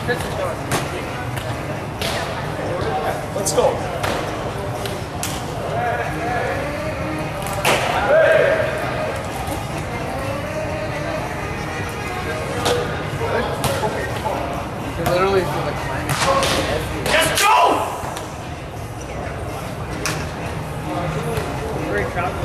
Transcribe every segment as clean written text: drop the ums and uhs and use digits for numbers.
Let's go. Literally for the climate. Let's go! Great crowd.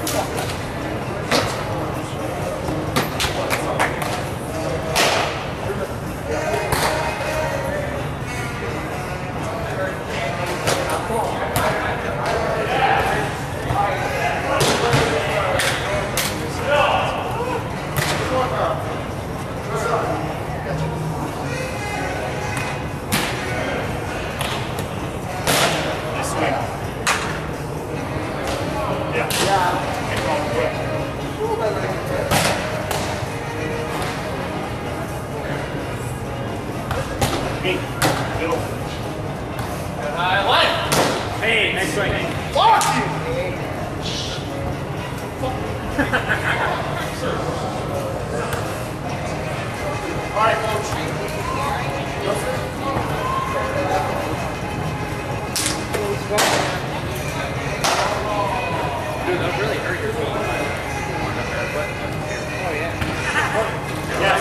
Hey, nice swing. Fuck you! Alright, coach. Dude, that really hurt your feet. Oh, yeah. Yes.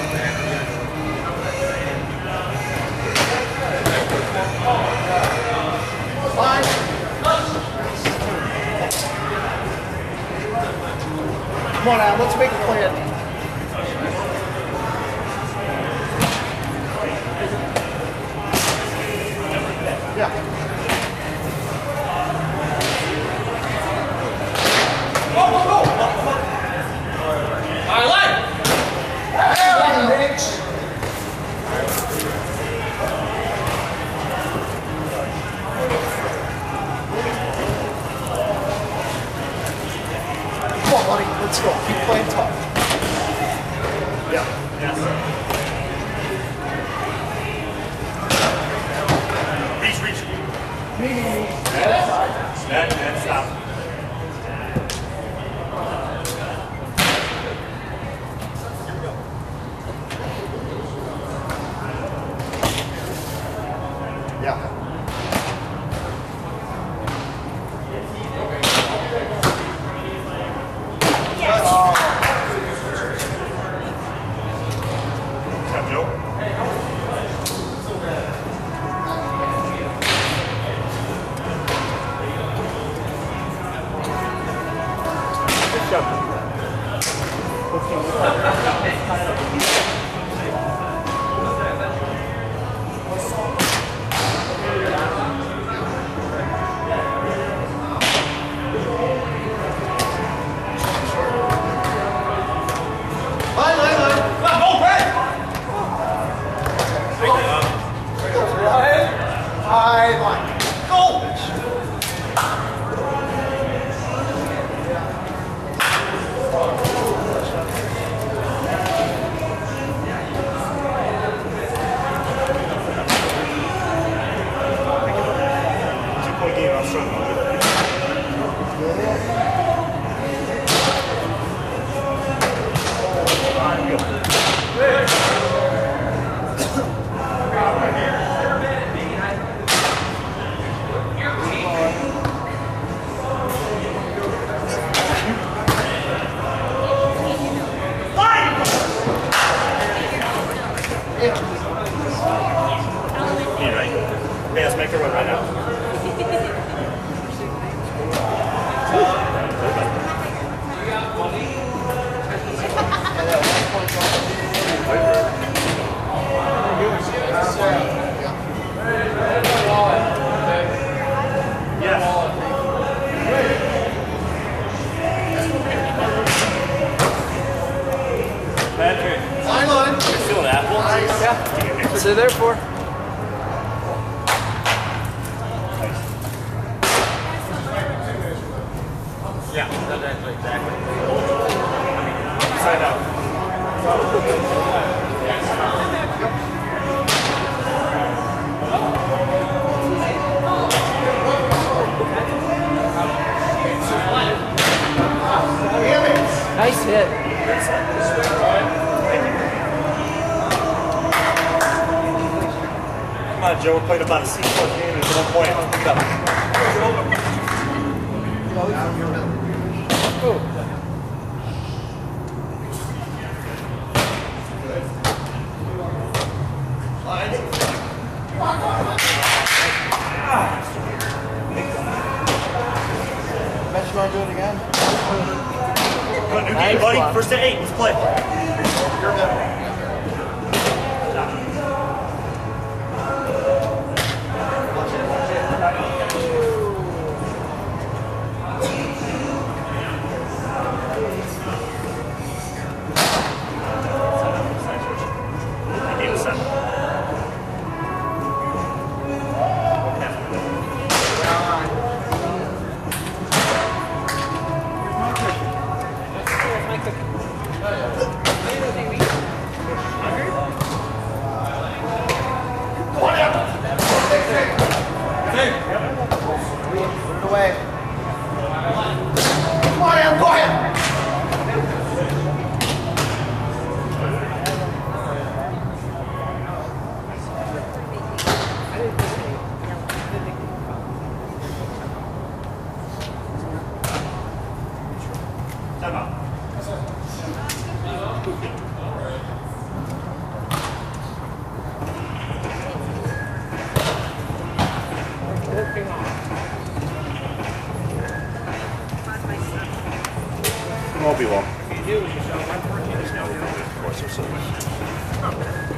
Fine. Come on, Al, let's make a plan. Yeah. Go, go, go! All right, Hey, Mitch! Come on, buddy, let's go. Keep playing tough. Yeah. Yes. Reach. Me. Net, stop. Yeah. Joe? Good job. Hey, let's make her run right now. Patrick. Line on. You're still an apple? Yeah. What's it there for? Yeah, that's exactly. Side out. Nice hit. on, Joe. We're playing about a 6-point game. It's 1 point. Pick it up. Bet you want to do it again? Come on, new game, buddy. First to 8. Let's play. You're good. Game 7. Put it away. Come on, Adam, go ahead. Time out. Won't be long. You do, you show 114 is no. Of course, we're so.